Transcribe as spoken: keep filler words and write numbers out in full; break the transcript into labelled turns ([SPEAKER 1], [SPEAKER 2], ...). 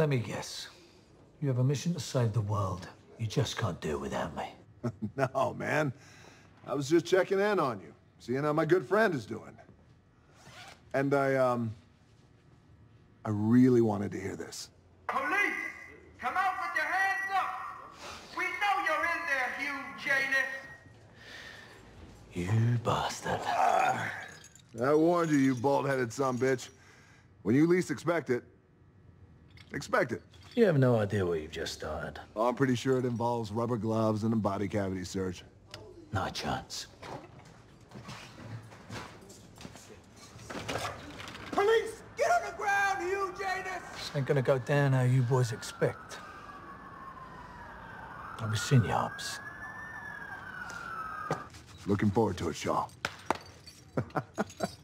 [SPEAKER 1] Let me guess. You have a mission to save the world. You just can't do it without me.
[SPEAKER 2] No, man. I was just checking in on you, seeing how my good friend is doing. And I, um... I really wanted to hear this.
[SPEAKER 3] Police! Come out with your hands up! We know you're in there, Hugh, Janus!
[SPEAKER 1] You bastard.
[SPEAKER 2] Ah, I warned you, you bald-headed sumbitch. When you least expect it, expect it.
[SPEAKER 1] You have no idea what you've just started.
[SPEAKER 2] Oh, I'm pretty sure it involves rubber gloves and a body cavity search.
[SPEAKER 1] No chance.
[SPEAKER 3] Police! Get on the ground, Hugh, Janus!
[SPEAKER 1] This ain't gonna go down how you boys expect. I've seen you, Hobbs.
[SPEAKER 2] Looking forward to it, Shaw.